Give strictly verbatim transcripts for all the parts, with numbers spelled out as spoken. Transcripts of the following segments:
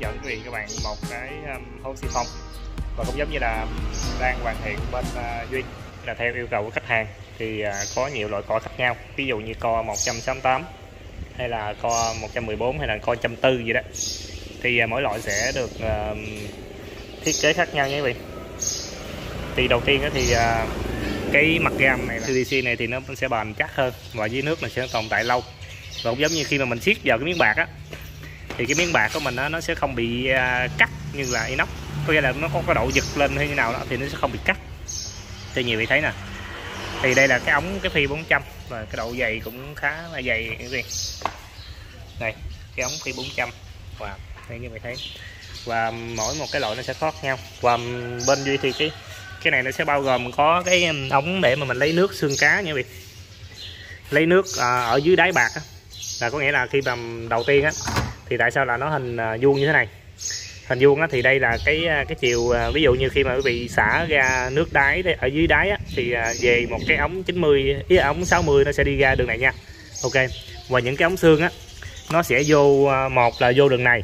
dẫn quý vị các bạn một cái um, hố xi phong, và cũng giống như là đang hoàn thiện bên uh, Duy là theo yêu cầu của khách hàng thì uh, có nhiều loại co khác nhau, ví dụ như co một trăm sáu mươi tám hay là co một trăm mười bốn hay là co một trăm bốn mươi gì đó, thì uh, mỗi loại sẽ được uh, thiết kế khác nhau nha quý vị. Thì đầu tiên thì uh, cái mặt gam này pê vê xê này thì nó sẽ bền chắc hơn và dưới nước mình sẽ tồn tại lâu, và cũng giống như khi mà mình siết vào cái miếng bạc á thì cái miếng bạc của mình á, nó sẽ không bị uh, cắt như là inox, có nghĩa là nó có cái độ giật lên hay như nào đó thì nó sẽ không bị cắt. Thì nhiều vị thấy nè, thì đây là cái ống cái phi bốn trăm và cái độ dày cũng khá là dày quý vị. Đây cái ống phi bốn trăm và wow, như vậy thấy, và mỗi một cái loại nó sẽ khác nhau. Và bên Duy thì cái cái này nó sẽ bao gồm có cái ống để mà mình lấy nước xương cá nha quý vị, lấy nước à, ở dưới đáy bạc á, là có nghĩa là khi mà đầu tiên á thì tại sao là nó hình à, vuông như thế này, hình vuông á thì đây là cái cái chiều à, ví dụ như khi mà quý vị xả ra nước đáy ở dưới đáy á, thì à, về một cái ống chín mươi ý ống sáu mươi nó sẽ đi ra đường này nha. Ok, và những cái ống xương á nó sẽ vô, một là vô đường này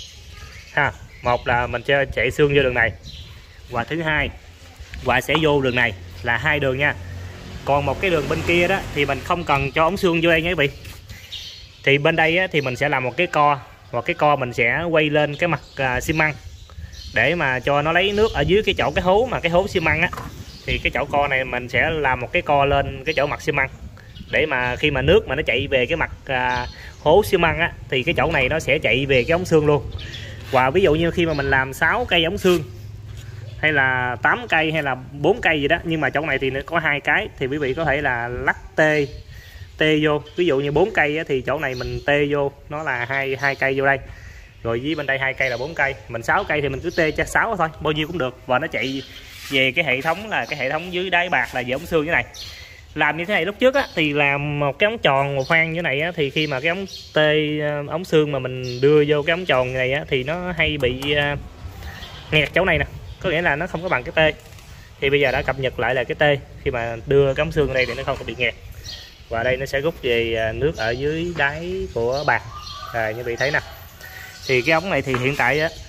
ha, một là mình sẽ chạy xương vô đường này, và thứ hai và sẽ vô đường này, là hai đường nha. Còn một cái đường bên kia đó thì mình không cần cho ống xương vô đây nha quý vị. Thì bên đây á, thì mình sẽ làm một cái co, và cái co mình sẽ quay lên cái mặt à, xi măng để mà cho nó lấy nước ở dưới cái chỗ cái hố mà cái hố xi măng á, thì cái chỗ co này mình sẽ làm một cái co lên cái chỗ mặt xi măng để mà khi mà nước mà nó chạy về cái mặt à, hố xi măng á thì cái chỗ này nó sẽ chạy về cái ống xương luôn. Và ví dụ như khi mà mình làm sáu cây ống xương hay là tám cây hay là bốn cây gì đó, nhưng mà trong này thì nó có hai cái, thì quý vị có thể là lắc tê tê vô, ví dụ như bốn cây á, thì chỗ này mình tê vô nó là hai hai cây vô đây, rồi với bên đây hai cây là bốn cây, mình sáu cây thì mình cứ tê cho sáu thôi, bao nhiêu cũng được, và nó chạy về cái hệ thống là cái hệ thống dưới đáy bạc là về ống xương như này. Làm như thế này lúc trước á, thì làm một cái ống tròn một khoan như này á, thì khi mà cái ống tê ống xương mà mình đưa vô cái ống tròn này á, thì nó hay bị uh, nghẹt chỗ này nè, có nghĩa là nó không có bằng cái tê. Thì bây giờ đã cập nhật lại là cái tê, khi mà đưa cái ống xương ở đây thì nó không có bị nghẹt, và đây nó sẽ rút về nước ở dưới đáy của bạc à, như vị thấy nè. Thì cái ống này thì hiện tại á,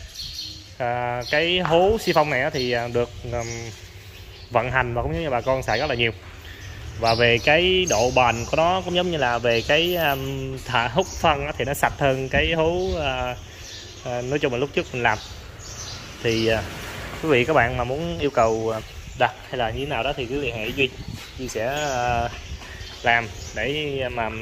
à, cái hố xi phong này á, thì được um, vận hành và cũng như bà con xài rất là nhiều, và về cái độ bền của nó cũng giống như là về cái um, thả hút phân á, thì nó sạch hơn cái hố uh, uh, nói chung là lúc trước mình làm. Thì uh, quý vị các bạn mà muốn yêu cầu đặt hay là như thế nào đó thì cứ liên hệ với Duy, Duy sẽ uh, làm để mà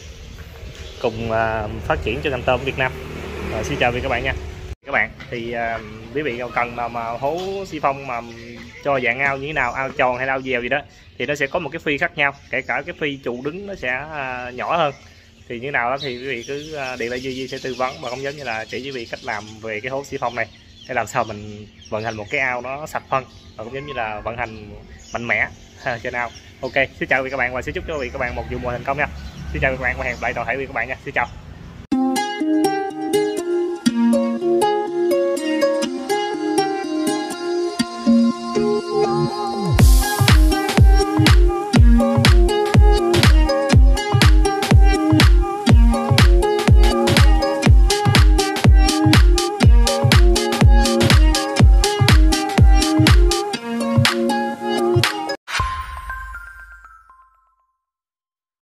cùng uh, phát triển cho ngành tôm Việt Nam. Rồi, xin chào quý vị các bạn nha. Các bạn thì uh, quý vị cần mà, mà hố xi phong mà cho dạng ao như thế nào, ao tròn hay ao dèo gì đó, thì nó sẽ có một cái phi khác nhau, kể cả cái phi trụ đứng nó sẽ uh, nhỏ hơn. Thì như nào đó thì quý vị cứ uh, điện lại Duy, Duy sẽ tư vấn và cũng giống như là chỉ quý vị cách làm về cái hố xi phong này, để làm sao mình vận hành một cái ao nó sạch phân, và cũng giống như là vận hành mạnh mẽ trên ao. Ok, xin chào quý vị các bạn và xin chúc cho quý vị các bạn một vụ mùa thành công nha. Xin chào các bạn và hẹn gặp lại toàn thể quý vị các bạn nha. Xin chào.